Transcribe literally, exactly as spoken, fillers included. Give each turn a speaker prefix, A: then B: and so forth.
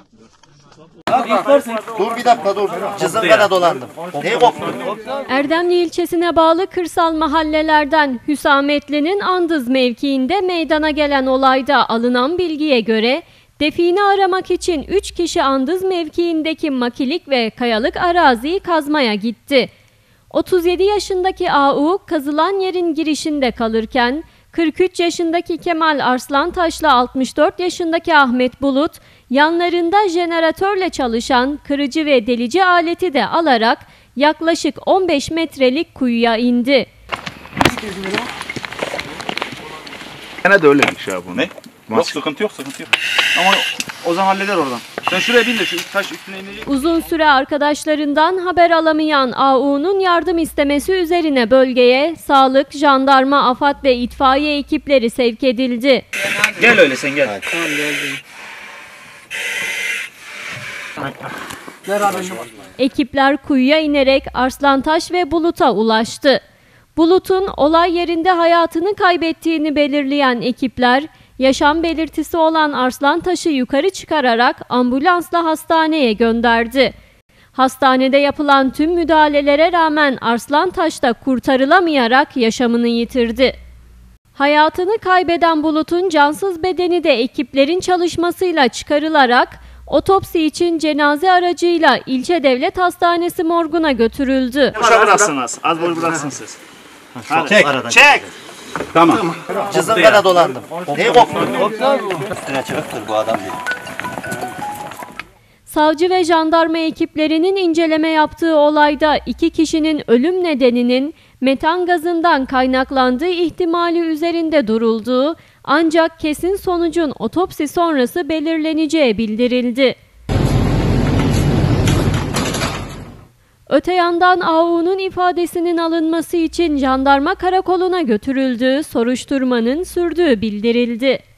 A: Dur bir dakika dur. Cızıngana dolandım. Neyi koktun?
B: Erdemli ilçesine bağlı kırsal mahallelerden Hüsametli'nin Andız mevkiinde meydana gelen olayda alınan bilgiye göre define aramak için üç kişi Andız mevkiindeki makilik ve kayalık araziyi kazmaya gitti. otuz yedi yaşındaki A U kazılan yerin girişinde kalırken kırk üç yaşındaki Kemal Arslantaş'la altmış dört yaşındaki Ahmet Bulut yanlarında jeneratörle çalışan kırıcı ve delici aleti de alarak yaklaşık on beş metrelik kuyuya indi.
C: Gene de öyle bir şey bu.
D: Ne? Yok sıkıntı yok sıkıntı yok.
C: Ama o zaman halleder oradan. Sen şuraya bin de şu taş üstüne inecek.
B: Uzun süre arkadaşlarından haber alamayan A U'nun yardım istemesi üzerine bölgeye sağlık, jandarma, AFAD ve itfaiye ekipleri sevk edildi.
C: Gel öyle sen gel.
A: Tamam geldim.
B: Ekipler kuyuya inerek Arslantaş ve Bulut'a ulaştı. Bulut'un olay yerinde hayatını kaybettiğini belirleyen ekipler, yaşam belirtisi olan Arslantaş'ı yukarı çıkararak ambulansla hastaneye gönderdi. Hastanede yapılan tüm müdahalelere rağmen Arslantaş da kurtarılamayarak yaşamını yitirdi. Hayatını kaybeden Bulut'un cansız bedeni de ekiplerin çalışmasıyla çıkarılarak otopsi için cenaze aracıyla ilçe devlet hastanesi morguna götürüldü.
C: Boşa bıraksınız. Az boş bıraksın siz.
A: Çek.
C: Çek. Tamam.
A: Cızıngana dolandım. Neyi koktun?
E: Üstüne çıkıktır bu adam diye.
B: Savcı ve jandarma ekiplerinin inceleme yaptığı olayda iki kişinin ölüm nedeninin metan gazından kaynaklandığı ihtimali üzerinde durulduğu, ancak kesin sonucun otopsi sonrası belirleneceği bildirildi. Öte yandan A U'nun ifadesinin alınması için jandarma karakoluna götürüldüğü, soruşturmanın sürdüğü bildirildi.